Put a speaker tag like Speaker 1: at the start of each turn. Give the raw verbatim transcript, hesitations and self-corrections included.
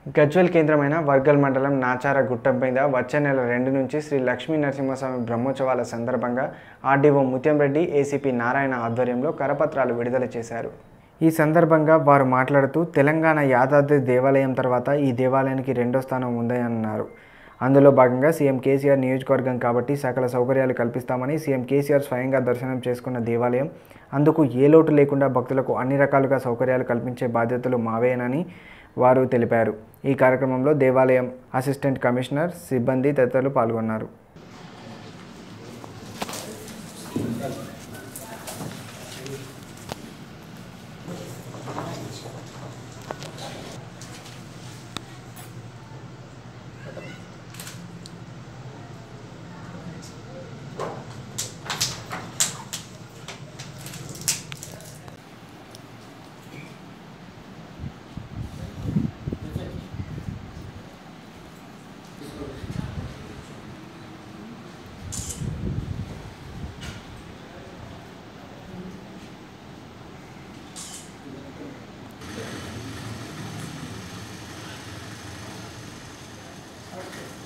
Speaker 1: గజ్వేల్ కేంద్రమైన వర్గల్ మండలం నాచార గుట్ట మీద వచ్చే నెల రెండు నుంచి శ్రీ లక్ష్మీ నరసింహస్వామి బ్రహ్మోత్సవాల సందర్భంగా ఆర్డీఓ ముత్యంరెడ్డి ఏసీపీ నారాయణ ఆధ్వర్యంలో కరపత్రాలు విడుదల చేశారు. ఈ సందర్భంగా వారు మాట్లాడుతూ తెలంగాణ యాదాద్రి దేవాలయం తర్వాత ఈ దేవాలయానికి రెండో స్థానం ఉందని అన్నారు. అందులో భాగంగా సీఎం కేసీఆర్ నియోజకవర్గం కాబట్టి సకల సౌకర్యాలు కల్పిస్తామని సీఎం కేసీఆర్ స్వయంగా దర్శనం చేసుకున్న దేవాలయం, అందుకు ఏ లోటు లేకుండా భక్తులకు అన్ని రకాలుగా సౌకర్యాలు కల్పించే బాధ్యతలు మావేనని వారు తెలిపారు. ఈ కార్యక్రమంలో దేవాలయం అసిస్టెంట్ కమిషనర్, సిబ్బంది తదితరులు పాల్గొన్నారు.
Speaker 2: Okay.